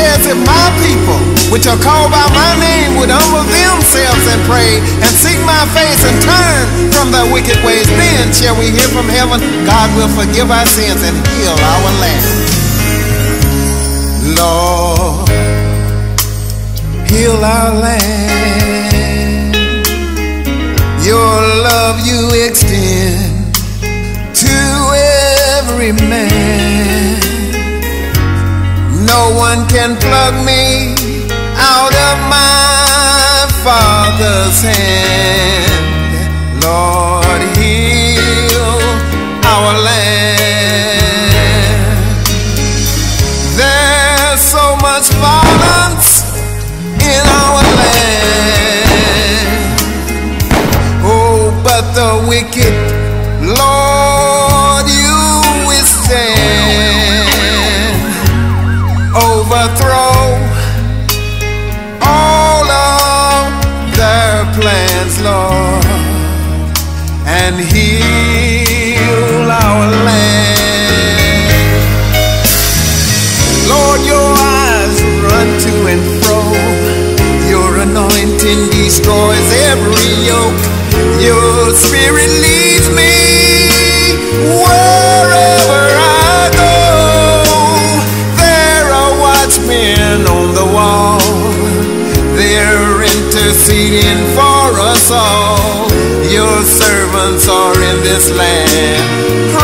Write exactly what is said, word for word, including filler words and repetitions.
says, if my people, which are called by my name, would humble themselves and pray and seek my face and turn from their wicked ways, then shall we hear from heaven. God will forgive our sins and heal our land. Lord, heal our land. Your love you extend to every man. No one can pluck me out of my Father's hand. Lord, heal our land. There's so much violence in our land. Oh, but the wicked, Lord, you withstand. Overthrow all of their plans, Lord, and heal our land. Lord, your eyes run to and fro. Your anointing destroys every yoke. Your spirit leads me wherever I go. There are watchmen on the wall. They're interceding for us all. Your servants are in this land,